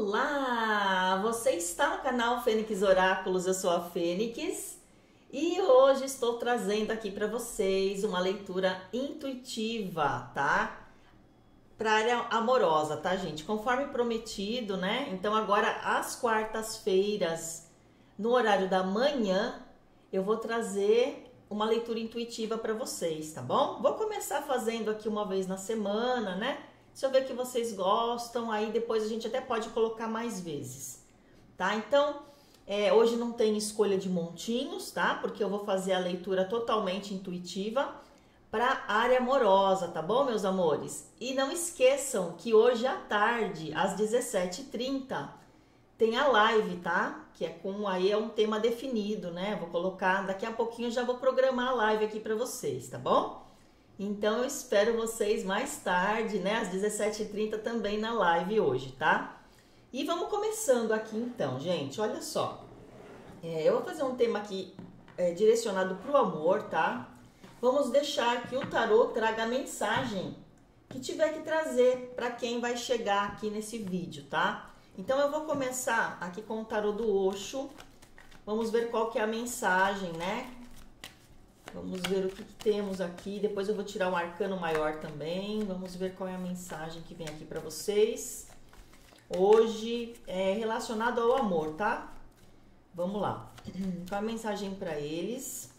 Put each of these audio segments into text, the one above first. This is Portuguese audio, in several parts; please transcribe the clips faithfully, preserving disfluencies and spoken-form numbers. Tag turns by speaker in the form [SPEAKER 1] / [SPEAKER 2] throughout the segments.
[SPEAKER 1] Olá! Você está no canal Fênix Oráculos, eu sou a Fênix e hoje estou trazendo aqui para vocês uma leitura intuitiva, tá? Para área amorosa, tá, gente? Conforme prometido, né? Então agora às quartas-feiras, no horário da manhã, eu vou trazer uma leitura intuitiva para vocês, tá bom? Vou começar fazendo aqui uma vez na semana, né? Se eu ver que vocês gostam, aí depois a gente até pode colocar mais vezes, tá? Então, é, hoje não tem escolha de montinhos, tá? Porque eu vou fazer a leitura totalmente intuitiva para área amorosa, tá bom, meus amores? E não esqueçam que hoje à tarde, às dezessete e trinta, tem a live, tá? Que é com, aí é um tema definido, né? Vou colocar, daqui a pouquinho eu já vou programar a live aqui para vocês, tá bom? Então, eu espero vocês mais tarde, né? Às dezessete e trinta também na live hoje, tá? E vamos começando aqui então, gente. Olha só. É, eu vou fazer um tema aqui é, direcionado para o amor, tá? Vamos deixar que o tarô traga a mensagem que tiver que trazer para quem vai chegar aqui nesse vídeo, tá? Então, eu vou começar aqui com o tarô do Osho. Vamos ver qual que é a mensagem, né? Vamos ver o que, que temos aqui. Depois eu vou tirar um arcano maior também. Vamos ver qual é a mensagem que vem aqui para vocês. Hoje é relacionado ao amor, tá? Vamos lá. Qual a mensagem para eles?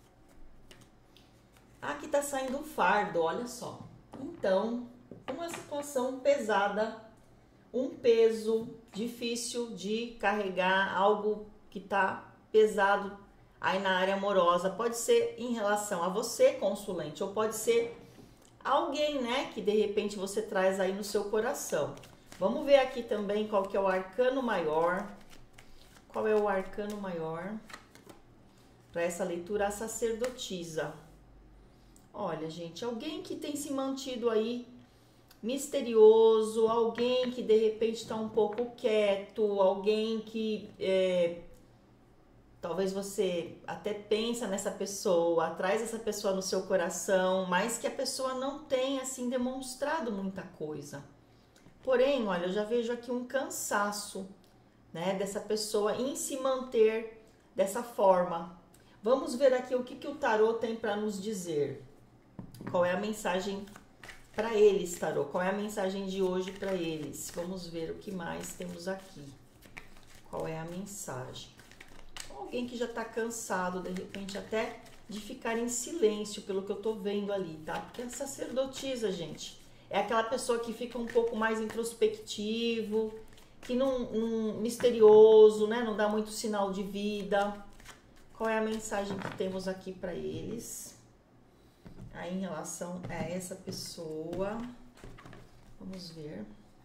[SPEAKER 1] Aqui tá saindo um fardo, olha só. Então, uma situação pesada, um peso difícil de carregar, algo que tá pesado aí na área amorosa, pode ser em relação a você, consulente, ou pode ser alguém, né, que de repente você traz aí no seu coração. Vamos ver aqui também qual que é o arcano maior. Qual é o arcano maior para essa leitura? A sacerdotisa. Olha, gente, alguém que tem se mantido aí misterioso, alguém que de repente está um pouco quieto, alguém que é, talvez você até pensa nessa pessoa, traz essa pessoa no seu coração, mas que a pessoa não tem, assim, demonstrado muita coisa. Porém, olha, eu já vejo aqui um cansaço, né, dessa pessoa em se manter dessa forma. Vamos ver aqui o que, que o tarô tem para nos dizer. Qual é a mensagem para eles, tarô? Qual é a mensagem de hoje para eles? Vamos ver o que mais temos aqui. Qual é a mensagem? Alguém que já tá cansado, de repente, até de ficar em silêncio, pelo que eu tô vendo ali, tá? Porque a sacerdotisa, gente, é aquela pessoa que fica um pouco mais introspectivo, que não, não misterioso, né? Não dá muito sinal de vida. Qual é a mensagem que temos aqui para eles? Aí, em relação a essa pessoa, vamos ver.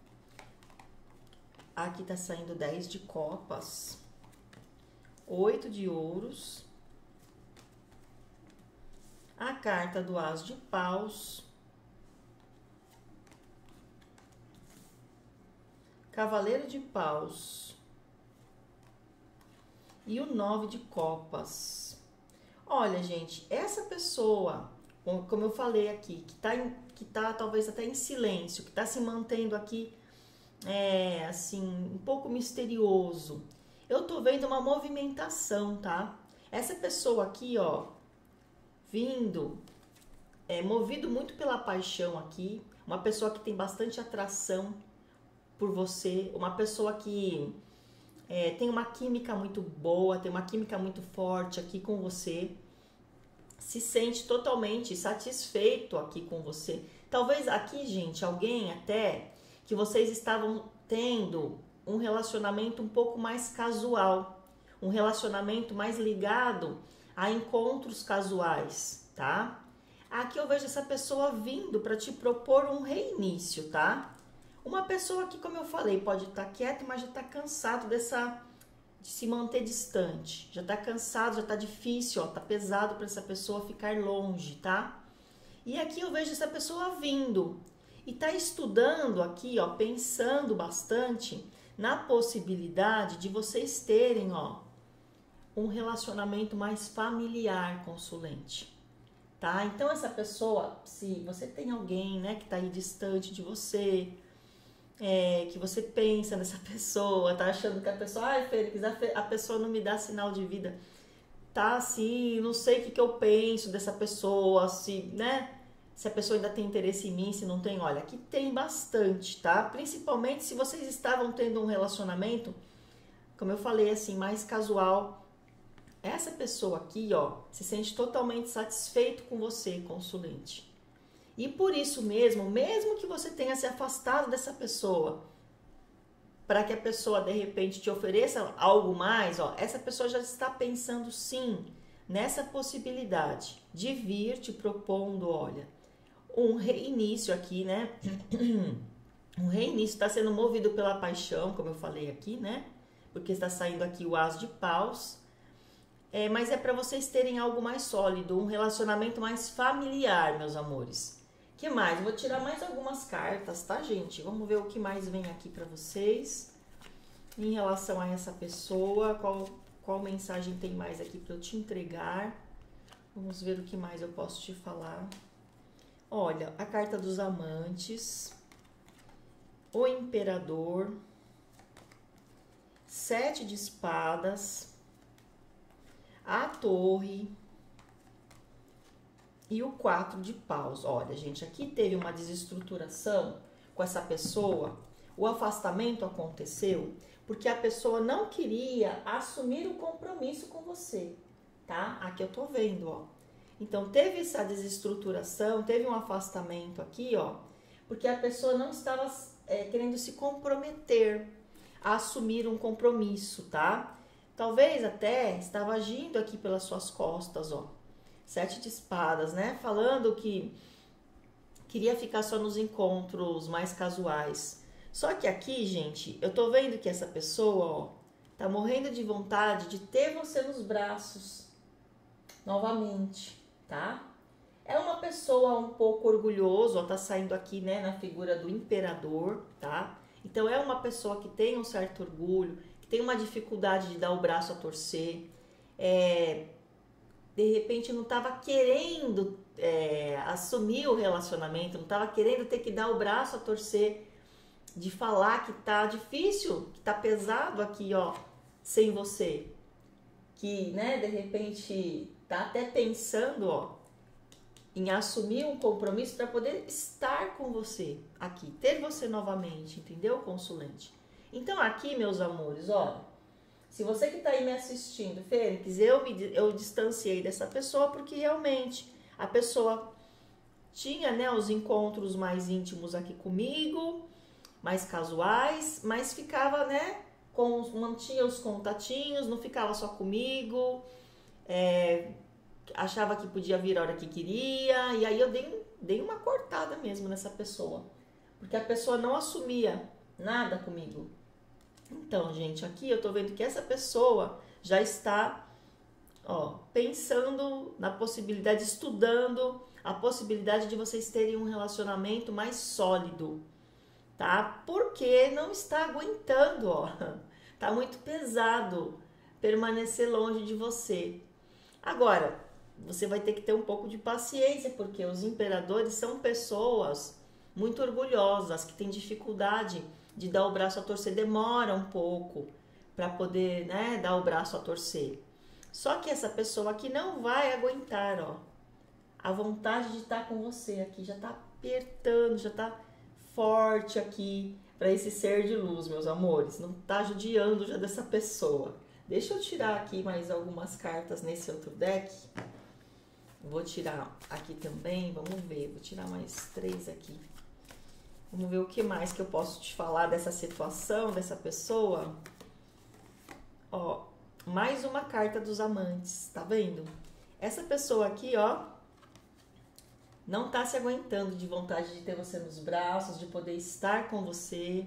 [SPEAKER 1] Aqui tá saindo dez de copas. Oito de ouros, a carta do As de Paus, Cavaleiro de Paus e o Nove de Copas. Olha, gente, essa pessoa, como eu falei aqui, que tá, em, que tá talvez até em silêncio, que tá se mantendo aqui, é, assim, um pouco misterioso. Eu tô vendo uma movimentação, tá? Essa pessoa aqui, ó, vindo, é movido muito pela paixão aqui, uma pessoa que tem bastante atração por você, uma pessoa que é, tem uma química muito boa, tem uma química muito forte aqui com você, se sente totalmente satisfeito aqui com você. Talvez aqui, gente, alguém até que vocês estavam tendo um relacionamento um pouco mais casual, um relacionamento mais ligado a encontros casuais, tá? Aqui eu vejo essa pessoa vindo para te propor um reinício, tá? Uma pessoa que, como eu falei, pode estar quieta, mas já está cansado dessa, de se manter distante, já está cansado, já está difícil, ó, tá pesado para essa pessoa ficar longe, tá? E aqui eu vejo essa pessoa vindo e tá estudando aqui, ó, pensando bastante na possibilidade de vocês terem, ó, um relacionamento mais familiar, consulente, tá? Então, essa pessoa, se você tem alguém, né, que tá aí distante de você, é, que você pensa nessa pessoa, tá achando que a pessoa, ai, Fênix, a, fe- a pessoa não me dá sinal de vida. Tá assim, não sei o que, que eu penso dessa pessoa, se, né? Se a pessoa ainda tem interesse em mim, se não tem. Olha, aqui tem bastante, tá? Principalmente se vocês estavam tendo um relacionamento, como eu falei, assim, mais casual. Essa pessoa aqui, ó, se sente totalmente satisfeito com você, consulente. E por isso mesmo, mesmo que você tenha se afastado dessa pessoa, para que a pessoa de repente te ofereça algo mais, ó, essa pessoa já está pensando sim nessa possibilidade de vir te propondo, olha, um reinício aqui, né? Um reinício está sendo movido pela paixão, como eu falei aqui, né? Porque está saindo aqui o as de paus. É, mas é para vocês terem algo mais sólido, um relacionamento mais familiar, meus amores. Que mais? Vou tirar mais algumas cartas, tá, gente? Vamos ver o que mais vem aqui para vocês em relação a essa pessoa. Qual, qual mensagem tem mais aqui para eu te entregar? Vamos ver o que mais eu posso te falar. Olha, a carta dos amantes, o imperador, sete de espadas, a torre e o quatro de paus. Olha, gente, aqui teve uma desestruturação com essa pessoa. O afastamento aconteceu porque a pessoa não queria assumir o compromisso com você, tá? Aqui eu tô vendo, ó. Então, teve essa desestruturação, teve um afastamento aqui, ó, porque a pessoa não estava é, querendo se comprometer a assumir um compromisso, tá? Talvez até estava agindo aqui pelas suas costas, ó. Sete de espadas, né? Falando que queria ficar só nos encontros mais casuais. Só que aqui, gente, eu tô vendo que essa pessoa, ó, tá morrendo de vontade de ter você nos braços novamente, tá? É uma pessoa um pouco orgulhosa, ó, tá saindo aqui, né, na figura do imperador, tá? Então é uma pessoa que tem um certo orgulho, que tem uma dificuldade de dar o braço a torcer, é, de repente não estava querendo é, assumir o relacionamento, não estava querendo ter que dar o braço a torcer, de falar que tá difícil, que tá pesado aqui, ó, sem você. Que, né, de repente tá até pensando, ó, em assumir um compromisso para poder estar com você aqui, ter você novamente, entendeu, consulente? Então aqui, meus amores, olha, se você que tá aí me assistindo, Fênix, eu me eu distanciei dessa pessoa porque realmente a pessoa tinha, né, os encontros mais íntimos aqui comigo, mais casuais, mas ficava, né, com, mantinha os contatinhos, não ficava só comigo, é, achava que podia vir a hora que queria, e aí eu dei, dei uma cortada mesmo nessa pessoa, porque a pessoa não assumia nada comigo. Então, gente, aqui eu tô vendo que essa pessoa já está, ó, pensando na possibilidade, estudando a possibilidade de vocês terem um relacionamento mais sólido, tá? Porque não está aguentando, ó, tá muito pesado permanecer longe de você. Agora, você vai ter que ter um pouco de paciência, porque os imperadores são pessoas muito orgulhosas, que têm dificuldade de dar o braço a torcer, demora um pouco para poder, né, dar o braço a torcer. Só que essa pessoa aqui não vai aguentar, ó, a vontade de estar com você aqui, já tá apertando, já tá forte aqui para esse ser de luz, meus amores, não tá judiando já dessa pessoa. Deixa eu tirar aqui mais algumas cartas nesse outro deck. Vou tirar aqui também, vamos ver, vou tirar mais três aqui. Vamos ver o que mais que eu posso te falar dessa situação, dessa pessoa. Ó, mais uma carta dos amantes, tá vendo? Essa pessoa aqui, ó, não tá se aguentando de vontade de ter você nos braços, de poder estar com você.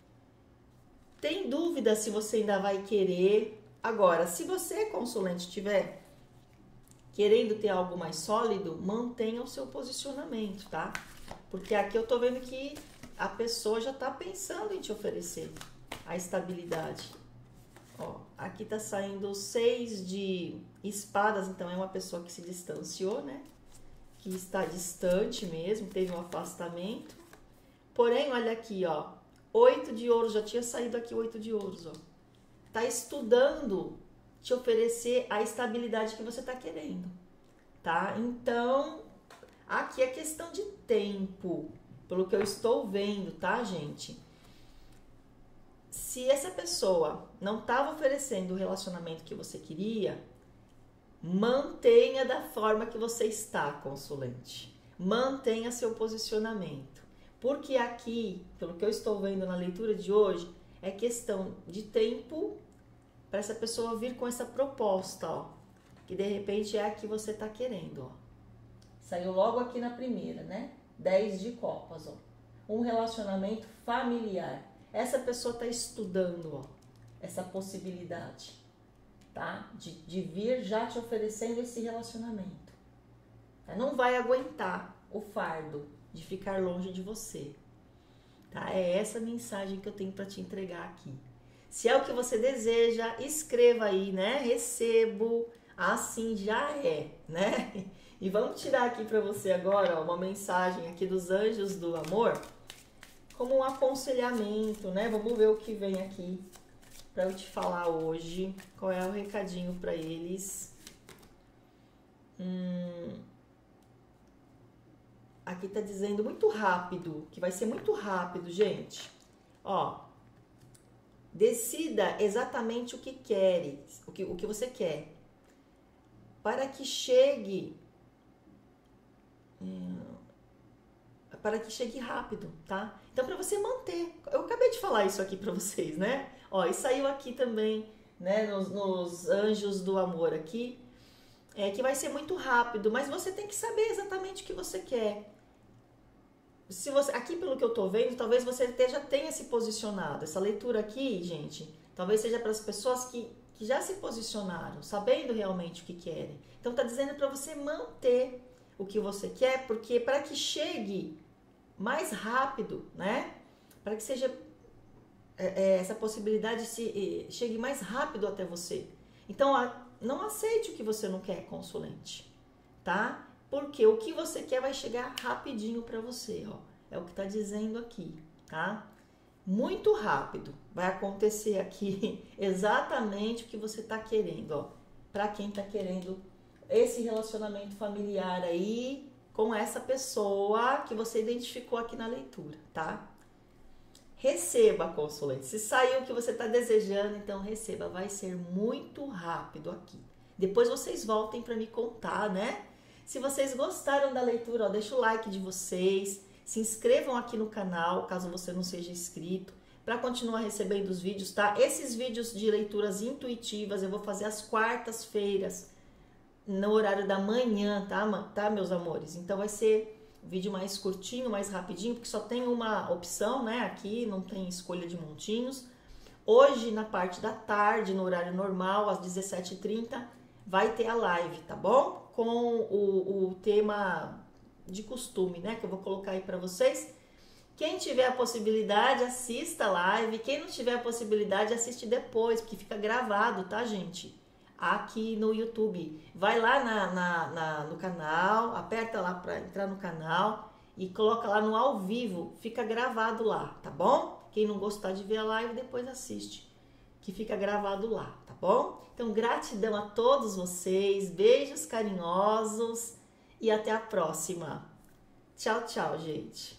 [SPEAKER 1] Tem dúvida se você ainda vai querer. Agora, se você, consulente, estiver querendo ter algo mais sólido, mantenha o seu posicionamento, tá? Porque aqui eu tô vendo que a pessoa já tá pensando em te oferecer a estabilidade. Ó, aqui tá saindo seis de espadas, então é uma pessoa que se distanciou, né? Que está distante mesmo, teve um afastamento. Porém, olha aqui, ó, Oito de ouros, já tinha saído aqui oito de ouros, ó. Tá estudando te oferecer a estabilidade que você tá querendo, tá? Então, aqui é questão de tempo, pelo que eu estou vendo, tá, gente? Se essa pessoa não estava oferecendo o relacionamento que você queria, mantenha da forma que você está, consulente. Mantenha seu posicionamento. Porque aqui, pelo que eu estou vendo na leitura de hoje, é questão de tempo para essa pessoa vir com essa proposta, ó. Que de repente é a que você está querendo, ó. Saiu logo aqui na primeira, né? dez de copas, ó. Um relacionamento familiar. Essa pessoa está estudando, ó, essa possibilidade, tá? De, de vir já te oferecendo esse relacionamento. Tá? Não vai aguentar o fardo de ficar longe de você, tá? É essa mensagem que eu tenho para te entregar aqui. Se é o que você deseja, escreva aí, né? Recebo, assim já é, né? E vamos tirar aqui para você agora, ó, uma mensagem aqui dos anjos do amor, como um aconselhamento, né? Vamos ver o que vem aqui para eu te falar hoje. Qual é o recadinho para eles? Hum, aqui tá dizendo muito rápido, que vai ser muito rápido, gente. Ó, decida exatamente o que queres, o que, o que você quer, para que chegue... Hum, para que chegue rápido, tá? Então, para você manter, eu acabei de falar isso aqui para vocês, né? Ó, e saiu aqui também, né, nos, nos anjos do amor aqui, é que vai ser muito rápido, mas você tem que saber exatamente o que você quer. Se você, aqui pelo que eu tô vendo, talvez você já tenha se posicionado. Essa leitura aqui, gente, talvez seja para as pessoas que, que já se posicionaram, sabendo realmente o que querem. Então, tá dizendo para você manter o que você quer, porque para que chegue mais rápido, né? Para que seja é, essa possibilidade se é, chegue mais rápido até você. Então, a, não aceite o que você não quer, consulente, tá? Porque o que você quer vai chegar rapidinho para você, ó. É o que tá dizendo aqui, tá? Muito rápido. Vai acontecer aqui exatamente o que você tá querendo, ó. Para quem tá querendo esse relacionamento familiar aí, com essa pessoa que você identificou aqui na leitura, tá? Receba, consulente. Se saiu o que você está desejando, então receba. Vai ser muito rápido aqui. Depois vocês voltem para me contar, né? Se vocês gostaram da leitura, ó, deixa o like de vocês. Se inscrevam aqui no canal, caso você não seja inscrito, para continuar recebendo os vídeos, tá? Esses vídeos de leituras intuitivas eu vou fazer às quartas-feiras, no horário da manhã, tá, tá, meus amores? Então vai ser vídeo mais curtinho, mais rapidinho, porque só tem uma opção, né? Aqui não tem escolha de montinhos. Hoje, na parte da tarde, no horário normal, às dezessete e trinta, vai ter a live, tá bom? Com o, o tema de costume, né? Que eu vou colocar aí pra vocês. Quem tiver a possibilidade, assista a live. Quem não tiver a possibilidade, assiste depois, porque fica gravado, tá, gente? Aqui no YouTube. Vai lá na, na, na, no canal, aperta lá para entrar no canal e coloca lá no ao vivo, fica gravado lá, tá bom? Quem não gostar de ver a live, depois assiste, que fica gravado lá, tá bom? Então, gratidão a todos vocês, beijos carinhosos e até a próxima. Tchau, tchau, gente.